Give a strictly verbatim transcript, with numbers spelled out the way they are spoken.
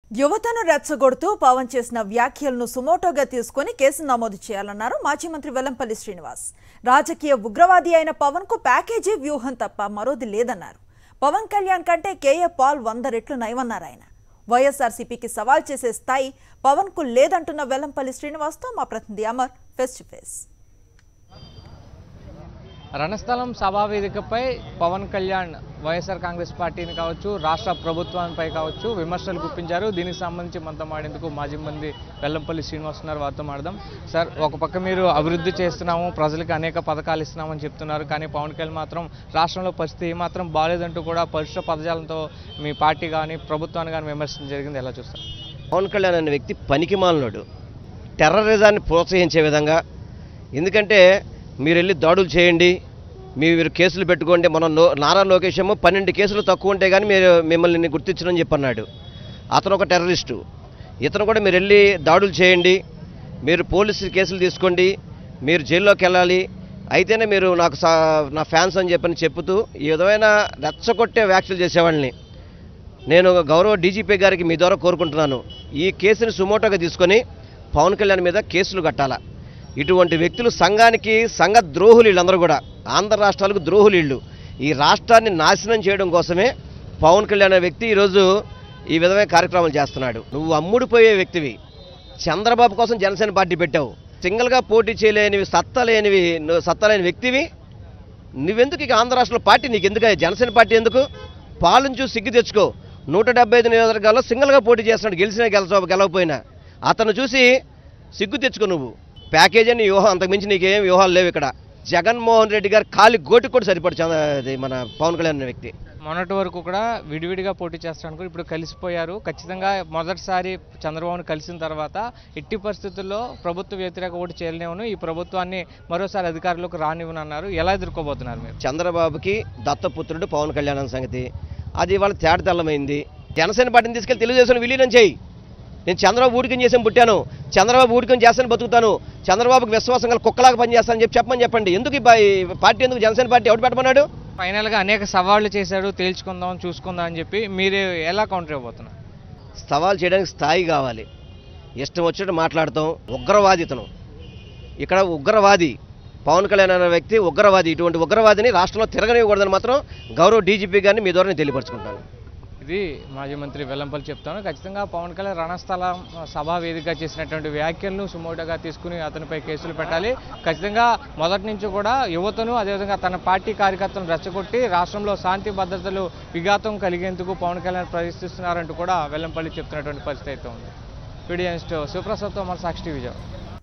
యువతను రెచ్చగొడుతూ పవన్ చేసిన వ్యాఖ్యలను సుమోటోగా తీసుకొని కేసు నమోదు చేయాలన్నారు మాజీ మంత్రి వెల్లంపల్లి శ్రీనివాస్. రాజకీయ ఉగ్రవాది అయిన పవన్ కు ప్యాకేజీ వ్యూహం తప్ప మరోది లేదన్నారు. పవన్ కళ్యాణ్ కంటే కేఏ పాల్ వంద రెట్లు నయమన్నారు ఆయన. వైఎస్ఆర్సీపీకి సవాల్ చేసే స్థాయి పవన్ కు లేదంటున్న వెల్లంపల్లి శ్రీనివాస్ తో మా ప్రతినిధి Amar face to face. Ranasthalam సభా వేదికపై పవన్ కళ్యాణ్ వైఎస్ఆర్ కాంగ్రెస్ పార్టీని కావచ్చు, రాష్ట్ర ప్రభుత్వానికి కావచ్చు విమర్శలు గుప్పించారు. దీనికి సంబంధించి మనతో మాడేందుకు మాజీ మంత్రి వెల్లంపల్లి శ్రీనివాస్ ఉన్నారు. వారితో మాడదాం. సార్, ఒక పక్క మీరు అభివృద్ధి చేస్తున్నాము, ప్రజలకు అనేక పథకాలు ఇస్తున్నామని చెప్తున్నారు, కానీ పవన్ కళ్యాణ్ మాత్రం రాష్ట్రంలో పరిస్థితి ఏమాత్రం బాగాలేదంటూ కూడా పరుష పదజాలంతో మీ పార్టీ కానీ ప్రభుత్వాన్ని కానీ విమర్శించడం జరిగింది. ఎలా చూస్తారు? పవన్ కళ్యాణ్ అనే వ్యక్తి పనికిమాలినోడు, టెర్రరిజాన్ని ప్రోత్సహించే విధంగా. ఎందుకంటే మీరు వెళ్ళి దాడులు చేయండి, మీరు కేసులు పెట్టుకోండి. మనం నారా లోకేష్ ఏమో పన్నెండు కేసులు తక్కువ ఉంటే కానీ మీరు మిమ్మల్ని గుర్తించడని చెప్పన్నాడు. అతను ఒక టెర్రరిస్టు. ఇతను కూడా మీరు వెళ్ళి దాడులు చేయండి, మీరు పోలీసు కేసులు తీసుకోండి, మీరు జైల్లోకి వెళ్ళాలి, అయితేనే మీరు నాకు నా ఫ్యాన్స్ అని చెప్పని చెప్పుతూ ఈ విధమైన రెచ్చగొట్టే వ్యాఖ్యలు చేసేవాళ్ళని నేను గౌరవ డీజీపీ గారికి మీ ద్వారా కోరుకుంటున్నాను. ఈ కేసుని సుమోటోగా తీసుకొని పవన్ కళ్యాణ్ మీద కేసులు కట్టాలా. ఇటువంటి వ్యక్తులు సంఘానికి సంఘ ద్రోహులు, వీళ్ళందరూ కూడా ఆంధ్ర రాష్ట్రాలకు ద్రోహులు. వీళ్ళు ఈ రాష్ట్రాన్ని నాశనం చేయడం కోసమే పవన్ కళ్యాణ్ అనే వ్యక్తి ఈరోజు ఈ విధమైన కార్యక్రమాలు చేస్తున్నాడు. నువ్వు అమ్ముడిపోయే వ్యక్తివి. చంద్రబాబు కోసం జనసేన పార్టీ పెట్టావు. సింగిల్గా పోటీ చేయలేనివి, సత్తలేనివి, సత్తలేని వ్యక్తివి. నువ్వెందుకు ఇక ఆంధ్ర రాష్ట్రంలో పార్టీ? నీకు ఎందుకు జనసేన పార్టీ? ఎందుకు? పాలన చూసి సిగ్గు తెచ్చుకో. నూట డెబ్బై ఐదు నియోజకవర్గాల్లో సింగిల్గా పోటీ చేస్తున్నాడు, గెలిచినా గెలచ గెలవపోయినా. అతను చూసి సిగ్గు తెచ్చుకో. నువ్వు ప్యాకేజీ అని వ్యూహం, అంతకుమించి నీకేం వ్యూహాలు లేవు ఇక్కడ. జగన్మోహన్ రెడ్డి గారు కాలి గోటికి కూడా సరిపడు మన పవన్ కళ్యాణ్ అనే వ్యక్తి. మొన్నటి వరకు కూడా విడివిడిగా పోటీ చేస్తాను, ఇప్పుడు కలిసిపోయారు. ఖచ్చితంగా మొదటిసారి చంద్రబాబును కలిసిన తర్వాత ఎట్టి పరిస్థితుల్లో ప్రభుత్వ వ్యతిరేక ఓటు చేయలేను, ఈ ప్రభుత్వాన్ని మరోసారి అధికారంలోకి రానివ్వనన్నారు. ఎలా ఎదుర్కోబోతున్నారు మీరు? చంద్రబాబుకి దత్తపుత్రుడు పవన్ కళ్యాణ్ అనే సంగతి అది ఇవాళ తేట తెల్లమైంది. జనసేన పార్టీని తీసుకెళ్లి తెలుగుదేశం విలీనం చేయి. నేను చంద్రబాబు ఊడికం చేసాను, పుట్టాను, చంద్రబాబు ఊడికం చేస్తాను, బతుకుతాను, చంద్రబాబుకి విశ్వాసంగా కుక్కలాగా పనిచేస్తానని చెప్పి చెప్పమని చెప్పండి. ఎందుకు ఈ పార్టీ, ఎందుకు జనసేన పార్టీ అవుట్ పెట్టమన్నాడు? ఫైనల్గా అనేక సవాళ్లు చేశాడు, తేల్చుకుందాం, చూసుకుందాం అని చెప్పి మీరు ఎలా కౌంటర్ ఇవ్వబోతున్నారు? సవాల్ చేయడానికి స్థాయి కావాలి. ఇష్టం వచ్చినట్టు మాట్లాడతాం. ఉగ్రవాది ఇతను. ఇక్కడ ఉగ్రవాది పవన్ కళ్యాణ్ అనే వ్యక్తి ఉగ్రవాది. ఇటువంటి ఉగ్రవాదిని రాష్ట్రంలో తిరగనివ్వకూడదని మాత్రం గౌరవ డీజీపీ గారిని మీ ద్వారా నేను తెలియపరుచుకుంటాను. ఇది మాజీ మంత్రి వెల్లంపల్లి చెప్తాను. ఖచ్చితంగా పవన్ కళ్యాణ్ రణస్థలం సభా వేదికగా చేసినటువంటి వ్యాఖ్యలను సుమోటోగా తీసుకుని అతనిపై కేసులు పెట్టాలి. ఖచ్చితంగా మొదటి నుంచి కూడా యువతను, అదేవిధంగా తన పార్టీ కార్యకర్తలను రెచ్చగొట్టి రాష్ట్రంలో శాంతి భద్రతలు విఘాతం కలిగేందుకు పవన్ కళ్యాణ్ ప్రయత్నిస్తున్నారంటూ కూడా వెల్లంపల్లి చెప్తున్నటువంటి పరిస్థితి అయితే ఉంది. వీడియో జర్నలిస్ట్ శివప్రసాద్తో మన సాక్షి టీవీ.